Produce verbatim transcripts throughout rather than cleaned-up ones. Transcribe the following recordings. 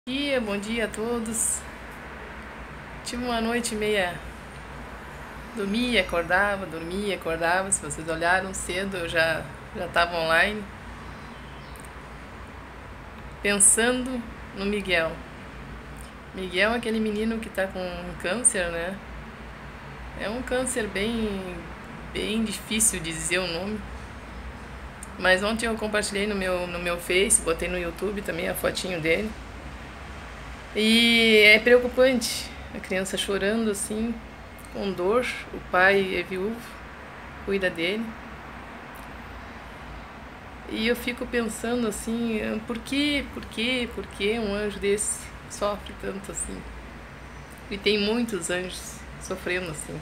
Bom dia, bom dia a todos. Tive uma noite meia... Dormia, acordava, dormia, acordava. Se vocês olharam cedo, eu já já estava online. Pensando no Miguel. Miguel é aquele menino que está com câncer, né? É um câncer bem, bem difícil de dizer o nome. Mas ontem eu compartilhei no meu, no meu Face, botei no YouTube também a fotinho dele. E é preocupante, a criança chorando assim, com dor, o pai é viúvo, cuida dele. E eu fico pensando assim, por que, por que, por que um anjo desse sofre tanto assim? E tem muitos anjos sofrendo assim.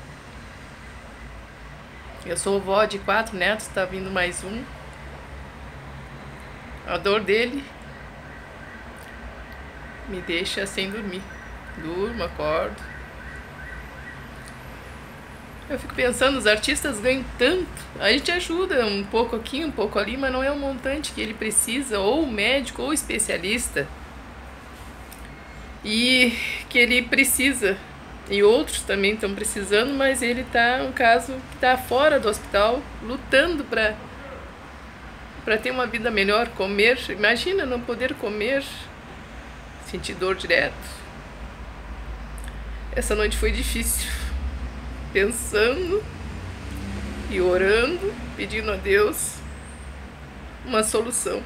Eu sou vó de quatro netos, tá vindo mais um. A dor dele me deixa sem dormir. Durmo, acordo. Eu fico pensando, os artistas ganham tanto. A gente ajuda um pouco aqui, um pouco ali, mas não é o montante que ele precisa, ou médico, ou especialista. E que ele precisa. E outros também estão precisando, mas ele tá, um caso, que está fora do hospital, lutando para para ter uma vida melhor, comer. Imagina não poder comer, sentir dor direto. Essa noite foi difícil, pensando e orando, pedindo a Deus uma solução.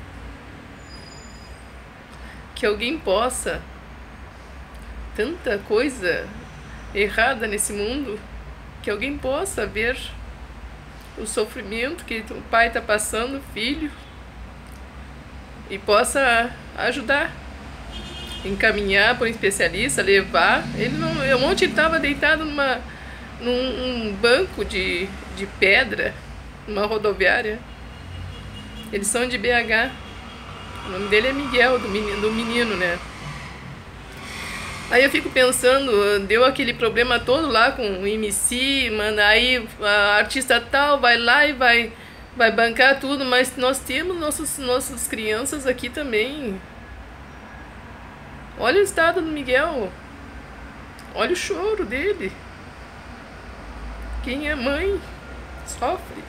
Que alguém possa, tanta coisa errada nesse mundo, que alguém possa ver o sofrimento que o pai está passando, o filho, e possa ajudar, encaminhar para um especialista, levar. Ele não, ontem ele estava deitado numa, num um banco de, de pedra, numa rodoviária. Eles são de B H. O nome dele é Miguel, do menino, do menino, né? Aí eu fico pensando, deu aquele problema todo lá com o M C, mano, aí a artista tal vai lá e vai, vai bancar tudo, mas nós temos nossos, nossas crianças aqui também. Olha o estado do Miguel, olha o choro dele. Quem é mãe sofre.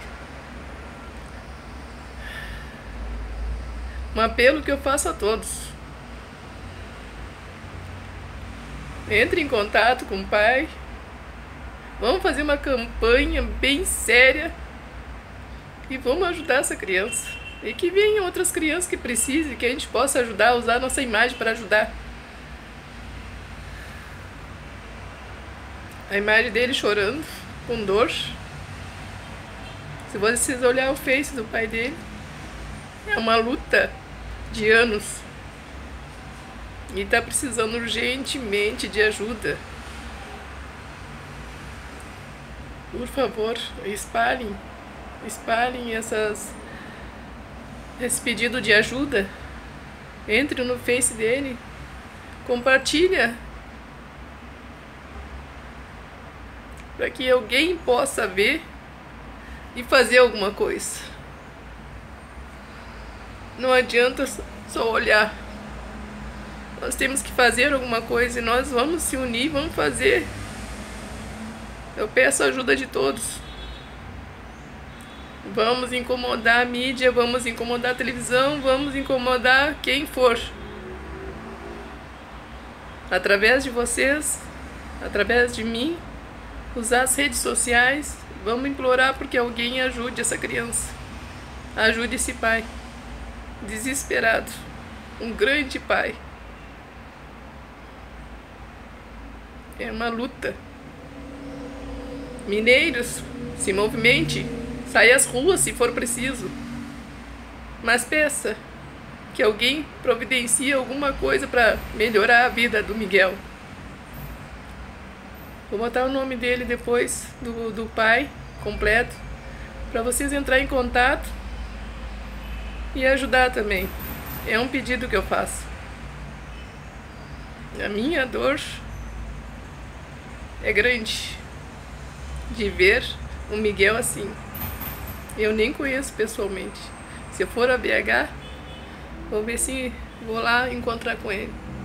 Um apelo que eu faço a todos. Entre em contato com o pai. Vamos fazer uma campanha bem séria. E vamos ajudar essa criança. E que venham outras crianças que precisem, que a gente possa ajudar, usar a nossa imagem para ajudar. A imagem dele chorando, com dor. Se vocês olharem o Face do pai dele, é uma luta de anos. E está precisando urgentemente de ajuda. Por favor, espalhem, espalhem essas, esse pedido de ajuda. Entre no Face dele, compartilha, para que alguém possa ver e fazer alguma coisa. Não adianta só olhar. Nós temos que fazer alguma coisa e nós vamos se unir, vamos fazer. Eu peço a ajuda de todos. Vamos incomodar a mídia, vamos incomodar a televisão, vamos incomodar quem for. Através de vocês, através de mim, usar as redes sociais, vamos implorar porque alguém ajude essa criança. Ajude esse pai, desesperado, um grande pai. É uma luta. Mineiros, se movimente, saia às ruas se for preciso. Mas peça que alguém providencie alguma coisa para melhorar a vida do Miguel. Vou botar o nome dele depois, do, do pai, completo, para vocês entrarem em contato e ajudar também. É um pedido que eu faço. A minha dor é grande de ver o Miguel assim. Eu nem conheço pessoalmente. Se eu for a B H, vou ver se vou lá encontrar com ele.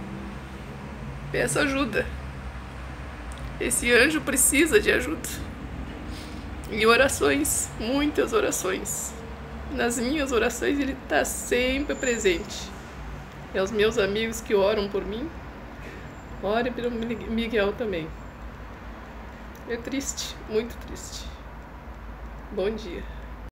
Peça ajuda. Esse anjo precisa de ajuda. E orações, muitas orações. Nas minhas orações ele está sempre presente. E aos meus amigos que oram por mim, ore pelo Miguel também. É triste, muito triste. Bom dia.